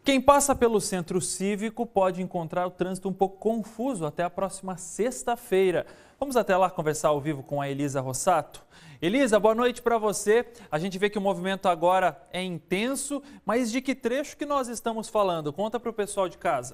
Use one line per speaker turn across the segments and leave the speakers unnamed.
Quem passa pelo Centro Cívico pode encontrar o trânsito um pouco confuso até a próxima sexta-feira. Vamos até lá conversar ao vivo com a Elisa Rossato. Elisa, boa noite para você. A gente vê que o movimento agora é intenso, mas de que trecho que nós estamos falando? Conta para o pessoal de casa.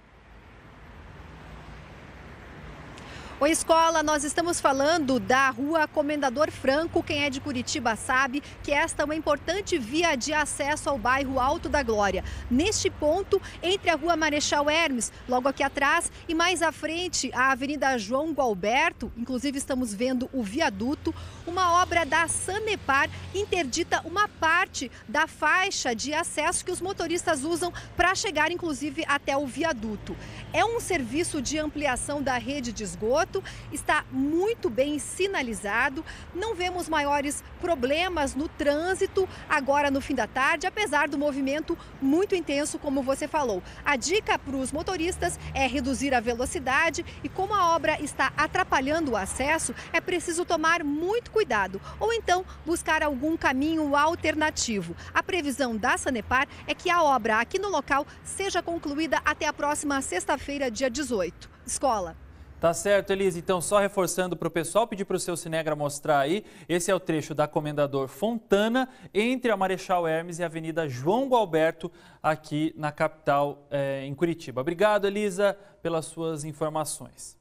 Oi, Escola, nós estamos falando da Rua Comendador Franco. Quem é de Curitiba sabe que esta é uma importante via de acesso ao bairro Alto da Glória. Neste ponto, entre a Rua Marechal Hermes, logo aqui atrás, e mais à frente, a Avenida João Gualberto, inclusive estamos vendo o viaduto, uma obra da Sanepar interdita uma parte da faixa de acesso que os motoristas usam para chegar, inclusive, até o viaduto. É um serviço de ampliação da rede de esgoto. Está muito bem sinalizado, não vemos maiores problemas no trânsito agora no fim da tarde, apesar do movimento muito intenso, como você falou. A dica para os motoristas é reduzir a velocidade e, como a obra está atrapalhando o acesso, é preciso tomar muito cuidado ou então buscar algum caminho alternativo. A previsão da Sanepar é que a obra aqui no local seja concluída até a próxima sexta-feira, dia 18. Escola.
Tá certo, Elisa. Então, só reforçando para o pessoal, pedir para o seu Cinegra mostrar aí. Esse é o trecho da Comendador Fontana, entre a Marechal Hermes e a Avenida João Gualberto, aqui na capital, em Curitiba. Obrigado, Elisa, pelas suas informações.